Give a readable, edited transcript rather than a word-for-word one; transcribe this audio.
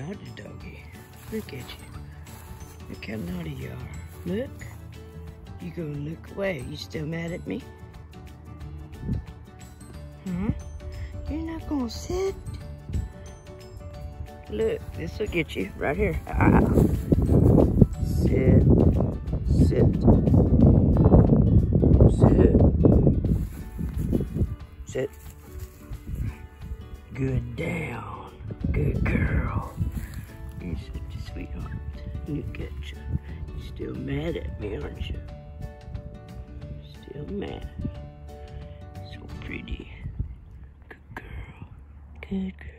naughty doggy. Look at you. Look how naughty you are. Look. You gonna look away. You still mad at me? Huh? You're not gonna sit? Look, this will get you right here. Ah. Sit. Sit. Sit. Sit. Good down. Good girl. You're such a sweetheart. Look at you. You're still mad at me, aren't you? Still mad. So pretty. Good girl. Good girl.